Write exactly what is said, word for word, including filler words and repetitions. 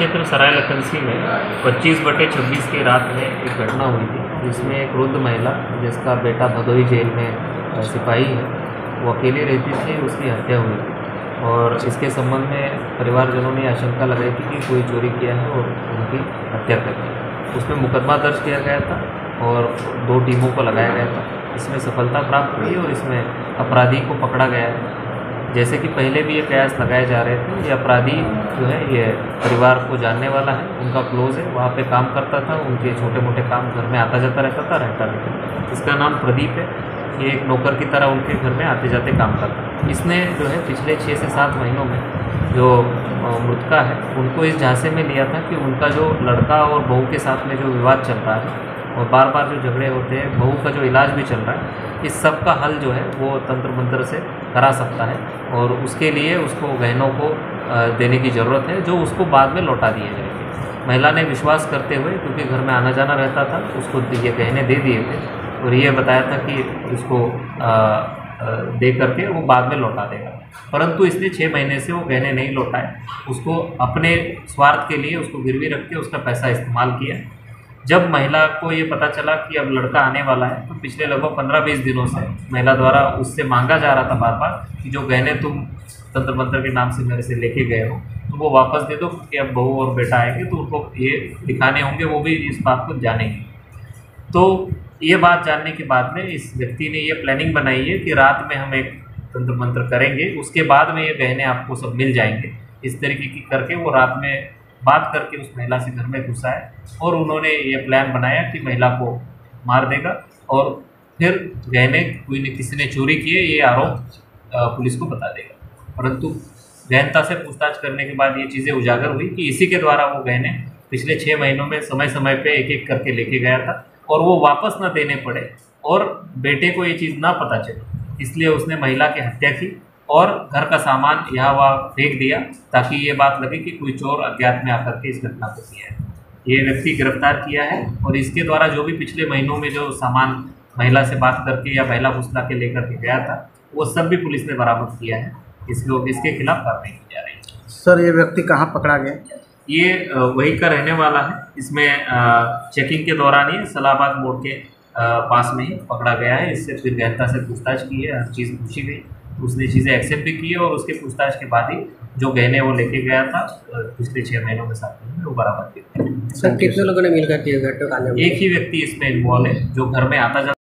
क्षेत्र सराय लखनसी में पच्चीस बटे छब्बीस की रात में एक घटना हुई थी, जिसमें एक वृद्ध महिला जिसका बेटा भदोही जेल में सिपाही है, वो अकेली रहती थी, उसकी हत्या हुई थी। और इसके संबंध में परिवारजनों ने आशंका लगाई थी कि कोई चोरी किया है और उनकी हत्या कर दी। उसमें मुकदमा दर्ज किया गया था और दो टीमों को लगाया गया था। इसमें सफलता प्राप्त हुई और इसमें अपराधी को पकड़ा गया है। जैसे कि पहले भी ये कयास लगाए जा रहे थे, ये अपराधी जो है ये परिवार को जानने वाला है, उनका क्लोज है, वहाँ पे काम करता था, उनके छोटे मोटे काम घर में आता जाता रहता था, रहता नहीं। इसका नाम प्रदीप है। ये एक नौकर की तरह उनके घर में आते जाते काम करता है। इसने जो है पिछले छः से सात महीनों में जो मृतका है उनको इस झांसे में लिया था कि उनका जो लड़का और बहू के साथ में जो विवाद चल रहा है और बार बार जो झगड़े होते हैं, बहू का जो इलाज भी चल रहा है, इस सब का हल जो है वो तंत्र मंत्र से करा सकता है और उसके लिए उसको गहनों को देने की ज़रूरत है, जो उसको बाद में लौटा दिए जाएंगे। महिला ने विश्वास करते हुए, क्योंकि घर में आना जाना रहता था, उसको ये गहने दे दिए थे और ये बताया था कि उसको आ, आ, दे करके वो बाद में लौटा देगा। परंतु इसने छः महीने से वो गहने नहीं लौटाए, उसको अपने स्वार्थ के लिए उसको गिरवी रख के उसका पैसा इस्तेमाल किया। जब महिला को ये पता चला कि अब लड़का आने वाला है, तो पिछले लगभग पंद्रह बीस दिनों से महिला द्वारा उससे मांगा जा रहा था बार बार कि जो गहने तुम तंत्र मंत्र के नाम से मेरे से लेके गए हो तो वो वापस दे दो, क्योंकि अब बहू और बेटा आएंगे तो उनको ये दिखाने होंगे, वो भी इस बात को जानेंगे। तो ये बात जानने के बाद में इस व्यक्ति ने ये प्लानिंग बनाई है कि रात में हम एक तंत्र मंत्र करेंगे, उसके बाद में ये गहने आपको सब मिल जाएंगे। इस तरीके की करके वो रात में बात करके उस महिला से घर में घुसा है और उन्होंने ये प्लान बनाया कि महिला को मार देगा और फिर गहने कोई ने किसी ने चोरी किए ये आरोप पुलिस को बता देगा। परंतु गहनता से पूछताछ करने के बाद ये चीज़ें उजागर हुई कि इसी के द्वारा वो गहने पिछले छः महीनों में समय समय पे एक एक करके लेके गया था और वो वापस ना देने पड़े और बेटे को ये चीज़ ना पता चले, इसलिए उसने महिला की हत्या की और घर का सामान यहाँ वहाँ फेंक दिया ताकि ये बात लगे कि कोई चोर अज्ञात में आकर के इस घटना को किया है। ये व्यक्ति गिरफ्तार किया है और इसके द्वारा जो भी पिछले महीनों में जो सामान महिला से बात करके या महिला फुसला के लेकर के गया था, वो सब भी पुलिस ने बरामद किया है। इसको इसके खिलाफ कार्रवाई की जा रही है। सर, ये व्यक्ति कहाँ पकड़ा गया? ये वही का रहने वाला है। इसमें चेकिंग के दौरान ही सलाहबाद मोड़ के पास में ही पकड़ा गया है। इससे फिर गहनता से पूछताछ की है, हर चीज़ पूछी गई, उसने चीज़ें एक्सेप्ट भी की है और उसके पूछताछ के बाद ही जो गहने वो लेके गया था पिछले छः महीनों में सात महीने में वो बरामद किए। सर, कितने लोगों ने मिलकर की घटना? एक ही व्यक्ति इसमें इन्वॉल्व है जो घर में आता जाता